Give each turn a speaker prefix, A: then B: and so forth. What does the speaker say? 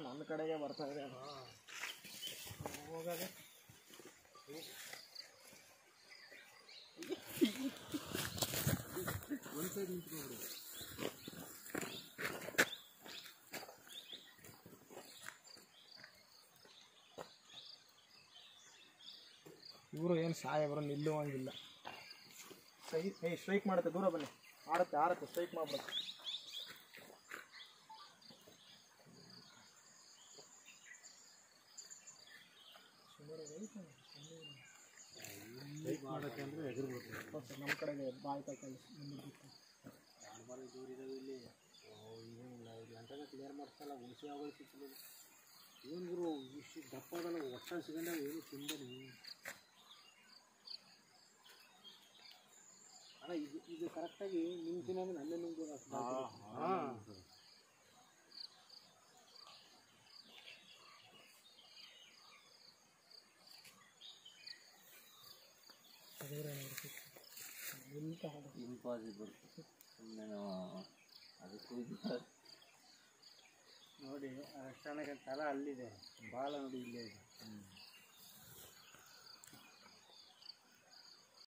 A: ನನ್ನ ಕಡೆಗೆ ಬರ್ತಾ ಇದೆ. ಹೋಗದೆ ಒಂದು ಸೈಡ್ ನಿಂತ್ಕೊಂಡು ಇವರು ಏನು ಸಾಯಬ್ರು ನಿಲ್ಲುವಂಗಿಲ್ಲ. ಸ್ಟ್ರೈಕ್ ಮಾಡುತ್ತೆ, ದೂರ ಬನ್ನಿ, ಆಡುತ್ತೆ ಸ್ಟ್ರೈಕ್ ಮಾಡ್ಬಿಡುತ್ತೆ. ಮಾಡೋಕ್ಕೆ ಅಂದರೆ ಎದುರ್ಬಿಡುತ್ತೆ. ನಮ್ಮ ಕಡೆಗೆ ಬಾಯಿ ಕೈ ದೂರ ಇದ್ದಾವೆ ಇಲ್ಲಿ. ಏನಿಲ್ಲ, ಇಲ್ಲಿ ಗಂಟೆನ ಕ್ಲಿಯರ್ ಮಾಡ್ತಲ್ಲ, ಹುಣಸೆ ಆಗೋಯ್ತು. ಏನು ಗುರು ಇಷ್ಟು ದಪ್ಪ ಅದಲ್ಲ, ಒಟ್ಟ ಸಿಗಂಡಾಗ ಏನು ತಿಂದನು ಅಣ್ಣ. ಇದು ಕರೆಕ್ಟಾಗಿ ನಿಂತಿನ ನನ್ನೇ ನುಂಗ್ಬೋದು. ಹಾಂ ಇಂಪಾಸಿಬಲ್. ಅದಕ್ಕೂ ನೋಡಿ, ಅಷ್ಟೇ ತಲ ಅಲ್ಲಿದೆ, ಬಾಲ ನೋಡಿ ಇಲ್ಲೇ ಇದೆ.